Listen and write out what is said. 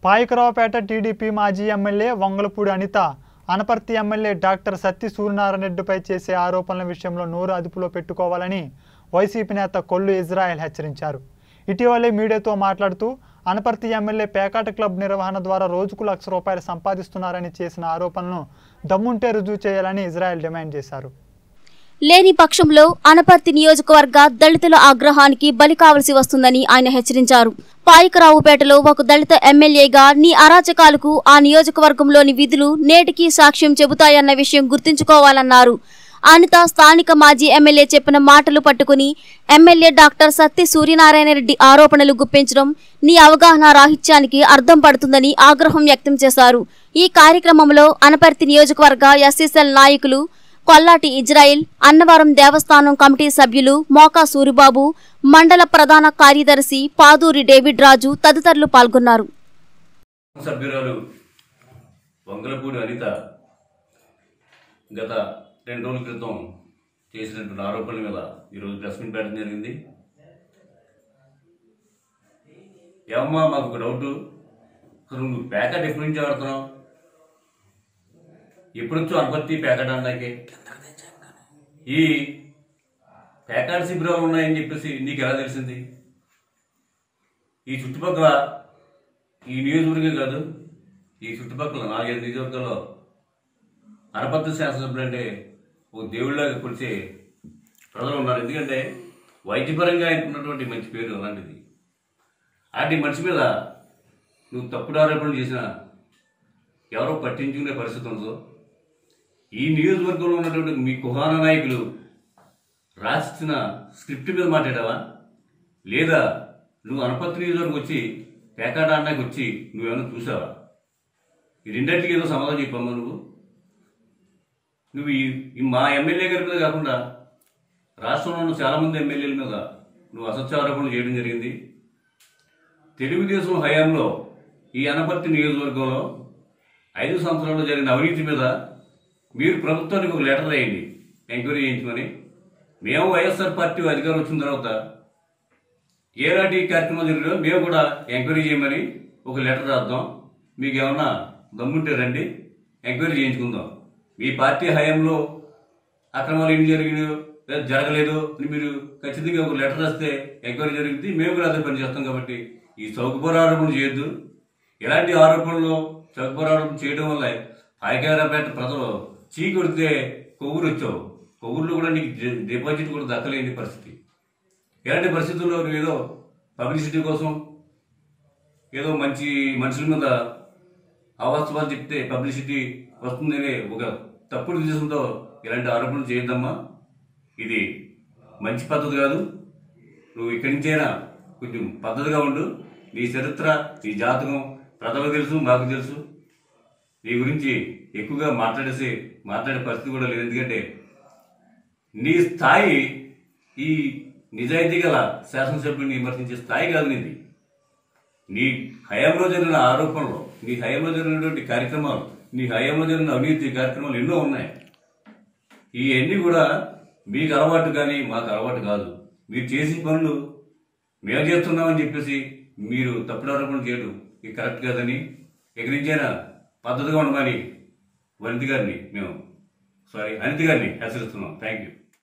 Payakaraopeta TDP మాజీ MLA Vangalapudi Anitha Anaparthi MLA doctor Satti Suryanarayana రెడ్డిపై చేసే ఆరోపణల విషయంలో నోరు అదుపులో పెట్టుకోవాలని వైసీపీ నేత కొల్లు ఇజ్రాయెల్ హెచ్చరించారు. ఇటీవలే మీడియాతో మాట్లాడుతూ అనపర్తి ఎమ్మెల్యే పేకాట క్లబ్ నిర్వహణ ద్వారా రోజుకు ₹1,00,000 సంపాదిస్తున్నారని చేసిన ఆరోపణలను దమ్ముంటే రుజువు చేయాలని ఇజ్రాయెల్ డిమాండ్ చేశారు. లేని పక్షంలో అనపర్తి నియోజకవర్గ దళితుల ఆగ్రహానికి బలి కావలసి వస్తుందని ఆయన హెచ్చరించారు. పాయకరావుపేటలో ఒక దళిత ఎమ్మెల్యేగా నీ అరాచకాలకు ఆ నియోజకవర్గంలోని విధులు నేటికీ సాక్ష్యం చెబుతాయన్న విషయం గుర్తుంచుకోవాలన్నారు. అనిత స్థానిక మాజీ ఎమ్మెల్యే చెప్పిన మాటలు పట్టుకుని ఎమ్మెల్యే డాక్టర్ సత్తి సూర్యనారాయణ రెడ్డి ఆరోపణలు గుప్పించడం నీ అవగాహన రాహిత్యానికి అర్థం పడుతుందని ఆగ్రహం వ్యక్తం చేశారు. ఈ కార్యక్రమంలో అనపర్తి నియోజకవర్గ ఎస్సీసీఎల్ నాయకులు కొల్లాటి ఇజ్రాయిల్, అన్నవరం దేవస్థానం కమిటీ సభ్యులు మోకా సూరిబాబు, మండల ప్రధాన కార్యదర్శి పాదూరి డేవిడ్ రాజు తదితరులు పాల్గొన్నారు. సభ్యురాలు వంగలపూడి అనిత గత 2 రోజుల క్రితం చేసినటువంటి ఆరోపణల మీద ఈరోజు ప్రెస్ మీట్ పెట్టడం జరిగింది. ఏమమ్మా మాకు ఒక డౌటు, అసలు నువ్వు ప్యాకెట్ ఎప్పటి నుంచి ఆడుతున్నావు? ఎప్పుడొచ్చో అనపర్తి ప్యాకెట్ అనడానికి ఈ ప్యాకెట్ శిబిరాలు ఉన్నాయని చెప్పేసి నీకు ఎలా తెలిసింది? ఈ చుట్టుపక్కల ఈ నియోజకవర్గం కాదు, ఈ చుట్టుపక్కల 4-5 నియోజకవర్గాల్లో అనపర్తి శాసనసభ్యులు అంటే ఒక దేవుళ్ళగా కొలిచే ప్రజలు ఉన్నారు. ఎందుకంటే వైద్యపరంగా ఉన్నటువంటి మంచి పేరు అలాంటిది. అలాంటి మనిషి మీద నువ్వు తప్పుడు ఆరోపణలు చేసినా ఎవరో పట్టించుకునే పరిస్థితి ఉండదు. ఈ నియోజకవర్గంలో ఉన్నటువంటి మీ కుహాన నాయకులు రాసిన స్క్రిప్ట్ మీద మాట్లాడావా, లేదా నువ్వు అనపర్తి నియోజకవర్గం వచ్చి పేకాట ఆడడానికి వచ్చి నువ్వేమైనా చూసావా? ఈ రెండింటికి ఏదో సమాధానం చెప్పమ్మా. నువ్వు ఈ మా ఎమ్మెల్యే గారి మీద కాకుండా రాష్ట్రంలో ఉన్న చాలామంది ఎమ్మెల్యేల మీద నువ్వు అసత్య ఆరోపణలు చేయడం జరిగింది. తెలుగుదేశం హయాంలో ఈ అనపర్తి నియోజకవర్గంలో 5 సంవత్సరాల్లో జరిగిన అవినీతి మీద మీరు ప్రభుత్వానికి ఒక లెటర్ రాయండి, ఎంక్వైరీ చేయించమని. మేము వైఎస్ఆర్ పార్టీ అధికారం వచ్చిన తర్వాత ఏనాటి కార్యక్రమం జరిగినా మేము కూడా ఎంక్వైరీ చేయమని ఒక లెటర్ రాద్దాం. మీకు ఏమన్నా దమ్ముంటే రండి, ఎంక్వైరీ చేయించుకుందాం. మీ పార్టీ హయాంలో అక్రమాలు ఏం జరిగినాయో లేదా జరగలేదు అని మీరు ఖచ్చితంగా ఒక లెటర్ రాస్తే ఎంక్వైరీ జరిగింది, మేము కూడా అదే పని చేస్తాం. కాబట్టి ఈ చౌకబోర ఆరోపణలు చేయొద్దు. ఇలాంటి ఆరోపణలు చౌకబోర ఆరోపణ చేయడం వల్ల పాయకరావుపేట ప్రజలు చీ కొడితే కొవ్వూరు వచ్చావు, కొవ్వూరులో కూడా నీకు డిపాజిట్ కూడా దక్కలేని పరిస్థితి. ఇలాంటి పరిస్థితుల్లో నువ్వు ఏదో పబ్లిసిటీ కోసం ఏదో మంచి మనుషుల మీద అవాస్తవాలు చెప్తే పబ్లిసిటీ వస్తుందనే ఒక తప్పుడు ఉద్దేశంతో ఇలాంటి ఆరోపణలు చేయొద్దమ్మా. ఇది మంచి పద్ధతి కాదు. నువ్వు ఇక్కడి నుంచైనా కొంచెం పద్ధతిగా ఉండు. నీ చరిత్ర, నీ జాతకం ప్రజలకు తెలుసు, మాకు తెలుసు. నీ గురించి ఎక్కువగా మాట్లాడే పరిస్థితి కూడా లేదు. ఎందుకంటే నీ స్థాయి ఈ నిజాయితీ గల శాసనసభ్యుడిని విమర్శించే స్థాయి కాదు నీది. నీ హయాంలో జరిగిన ఆరోపణలు, నీ హయాంలో జరిగినటువంటి కార్యక్రమాలు, నీ హయాంలో జరిగిన అవినీతి కార్యక్రమాలు ఎన్నో ఉన్నాయి. ఇవన్నీ కూడా మీకు అలవాటు కానీ మాకు అలవాటు కాదు. మీరు చేసిన పనులు మేము చేస్తున్నామని చెప్పేసి మీరు తప్పుడు ఆరోపణలు చేయడం ఇది కరెక్ట్ కాదని ఇక్కడి నుంచైనా పద్ధతిగా ఉండమని అనిత గారిని హెచ్చరిస్తున్నాం. Thank you.